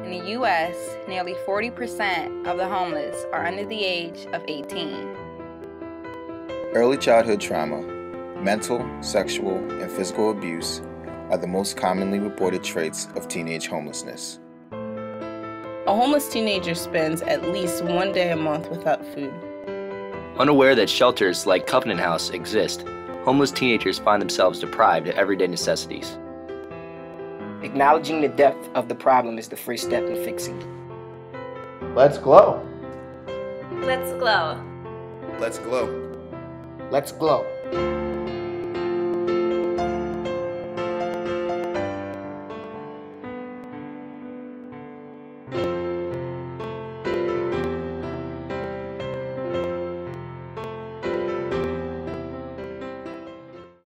In the U.S., nearly 40% of the homeless are under the age of 18. Early childhood trauma, mental, sexual, and physical abuse are the most commonly reported traits of teenage homelessness. A homeless teenager spends at least one day a month without food. Unaware that shelters like Covenant House exist, homeless teenagers find themselves deprived of everyday necessities. Acknowledging the depth of the problem is the first step in fixing it. Let's glow. Let's glow. Let's glow. Let's glow.